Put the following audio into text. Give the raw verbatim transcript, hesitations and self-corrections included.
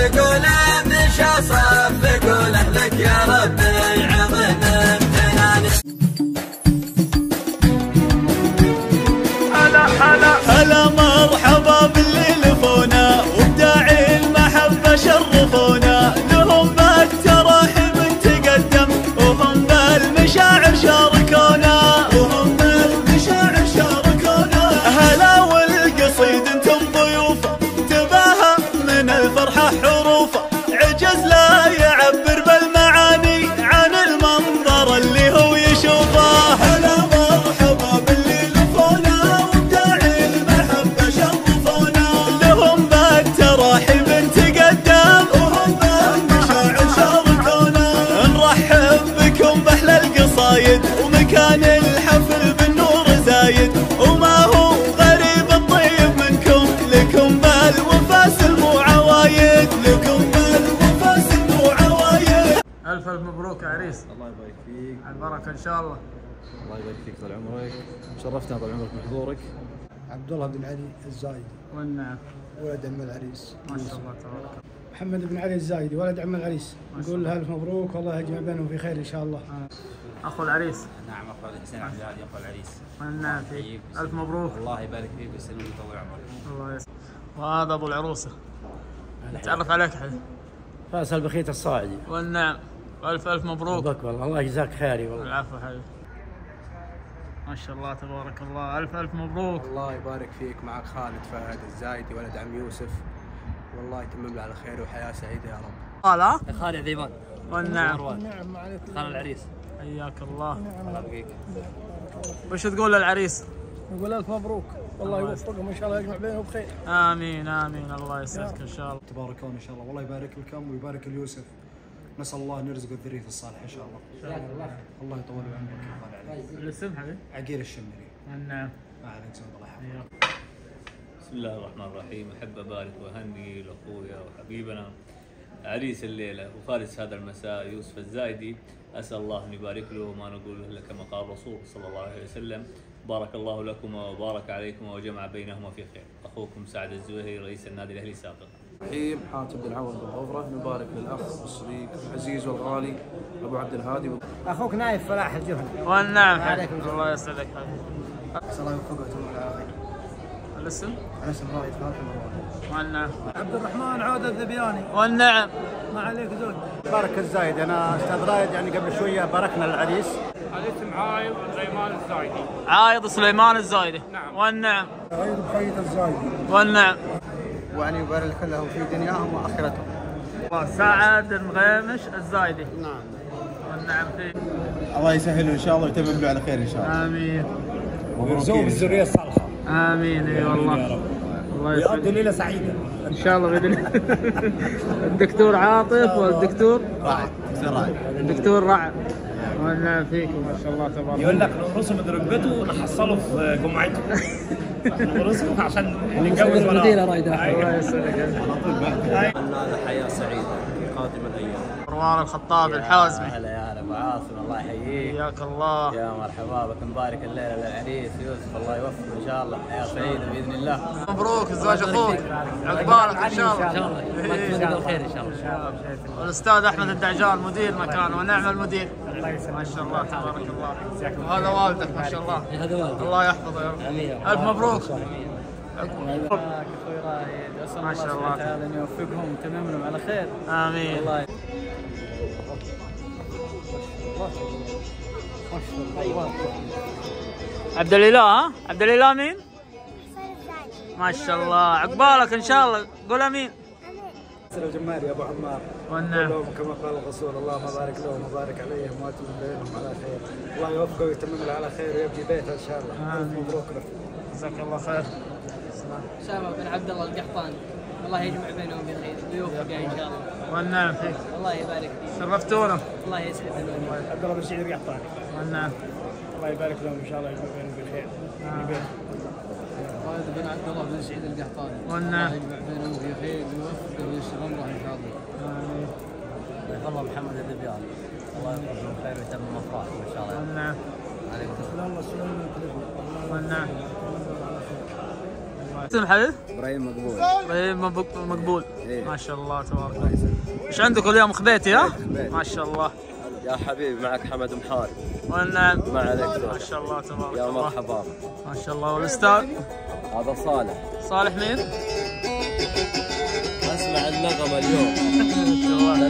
قوله مش اصف قوله لك يا ربي عظيم امتناني. هلا هلا هلا مرحبا باللي لفونا وبداعي المحبة شرفونا، لهم بالتراحم تقدم وهم بالمشاعر شاركونا، وهم بالمشاعر شاركونا. هلا والقصيد انتم ضيوفه تباهى من الفرحة حروفه، عجز لا يعبر بالمعاني عن المنظر اللي هو يشوفه. هلا مرحبا باللي لفونا وبداعي المحبة شرفونا، لهم بالتراحم تقدم وهم بالمشاعر شاركونا. نرحب بكم باحلى القصايد ومكان الحفل بالنور زايد، وما هو غريب الطيب منكم، لكم بالوفا سلموا عوايد، لكم بالوفا سلموا عوايد. ألف ألف مبروك يا عريس. الله يبارك فيك. على البركة إن شاء الله. الله يبارك فيك طال عمرك، شرفتنا طال عمرك بحضورك. عبد الله بن علي الزايدي والنعم. ولد عم العريس. ما شاء الله تبارك الله. محمد بن علي الزايدي ولد عم العريس، نقول له ألف مبروك والله يجمع بينهم في خير إن شاء الله. أخو العريس. نعم أخو حسين عبد الهادي أخو العريس. والنعم فيك. ألف مبروك. الله يبارك فيك ويسلمك ويطول عمرك. الله يسلمك. وهذا أبو العروسة. نتعرف عليك حبيبي. فيصل بخيت الصاعدي. والنعم. ألف ألف مبروك. مبروك والله، الله يجزاك خيري والله. العفو حبيبي. ما شاء الله تبارك الله، ألف ألف مبروك. الله يبارك فيك. معك خالد فهد الزايدي ولد عم يوسف، والله يتمم له على خير وحياة سعيدة يا رب. هلا خالد عذيبان. والنعم. نعم ما عليك. خال العريس. حياك الله. الله يبقيك. وش تقول للعريس؟ نقول ألف مبروك والله يوفقهم إن شاء الله يجمع بينهم بخير. آمين آمين، الله يسعدك إن شاء الله. تباركون ان شاء الله، والله يبارك لكم ويبارك ليوسف. نسال الله ان يرزقه الذريه الصالحه ان شاء الله. الله الله يطول بعمرك يا طال عليك. الاسم حبيبي؟ عقيل الشمري. والنعم. ما عليك زود الله يحفظك. بسم الله الرحمن الرحيم. احب ابارك واهني لاخويا وحبيبنا عريس الليله وفارس هذا المساء يوسف الزايدي، اسال الله ان يبارك له وما نقول الا كما قال الرسول صلى الله عليه وسلم: بارك الله لكما وبارك عليكما وجمع بينهما في خير. اخوكم سعد الزويهري رئيس النادي الاهلي سابقا. رحيم حاتم بن عوض بن غفرة، نبارك للأخ والصديق العزيز والغالي أبو عبد الهادي. أخوك نايف فلاح الجهني. والنعم حبيبي. الله يسعدك حبيبي. نسأل الله يوفقه ويتمم على خير. الاسم؟ الاسم رائد فاطمة. والنعم. عبد الرحمن عودة الذبياني. والنعم. ما عليك زود. بارك الزايد. أنا أستاذ رايد يعني قبل شوية باركنا للعريس. الاسم عايض سليمان الزايدي. عايض سليمان الزايدي. نعم. والنعم. عيد بخيت الزايدي. والنعم. وأن يبارك لهم في دنياهم وآخرتهم. سعد المغيمش الزايدي. نعم. والنعم فيك. الله يسهله ان شاء الله ويتمم له على خير ان شاء الله. امين. ويرزقه بالذريه الصالحه. امين اي والله. الله ويقضي ليله سعيده ان شاء الله باذن الله. الدكتور عاطف والدكتور راعي. راعي. الدكتور رعد. والنعم فيكم ما شاء الله تبارك. يقول لك نرسم ركبته ونحصله في جمعته. نرسم عشان نتجوز ولا المدينة رايدة. الله يسعدك. هذا حياة سعيدة في قادم الأيام. مروان الخطاب الحازمي. هلا يا هلا أبو عاصم، الله يحييك. حياك الله. يا مرحبا بك. مبارك الليلة للعريس يوسف، الله يوفقه إن شاء الله حياة سعيدة بإذن الله. مبروك زواج أخوك، عقبالك إن شاء الله. إن شاء الله الله بالخير إن شاء الله. والأستاذ أحمد الدعجان مدير مكان ونعم المدير. ما شاء الله تبارك الله. وهذا والدك ما شاء الله. هذا والدك. الله يحفظه يا رب. ألف مبروك. أخوي رايد، أسأل ما شاء الله تعالى أن يوفقهم ويتمم لهم على خير. آمين. الله عبد الاله. ها عبد الاله مين؟ ما شاء الله عقبالك ان شاء الله. قول امين. الجماري ابو عمار. والنعم. كما قال الرسول: اللهم بارك لهم وبارك عليهم واتم بينهم على خير. الله يوفقه ويتمم له على خير ويبني بيته ان شاء الله. الف مبروك له. جزاك الله خير. أسامة بن عبد الله القحطاني، الله يجمع بينهم بخير ويوفقه ان شاء الله. والنعم فيك. الله يبارك فيك. شرفتونا. الله يسعدك. عبد الله بن سعيد القحطاني. والنعم. الله يبارك لهم ان شاء الله يجمع بينهم بخير. خالد بن عبد الله بن سعيد القحطاني. والنعم. الله يجمع بينهم في خير ويوفقه ويسر امره ان شاء الله. آمين. الله محمد الذبياني، الله يوفقه خير ويتمم افراحكم ان شاء الله. والنعم. عليكم السلام. الله سلام. والنعم. اسم حبيب؟ ابراهيم مقبول. ابراهيم مقبول. إيه؟ ما شاء الله تبارك الله. ايش عندكم اليوم خبيتي ها؟ ما شاء الله. يا حبيبي معك حمد محارب. والنعم. ما عليك دور. ما شاء الله تبارك يا الله. مرحبا. ما شاء الله. والاستاذ؟ هذا صالح. صالح مين؟ اسمع النغمة اليوم.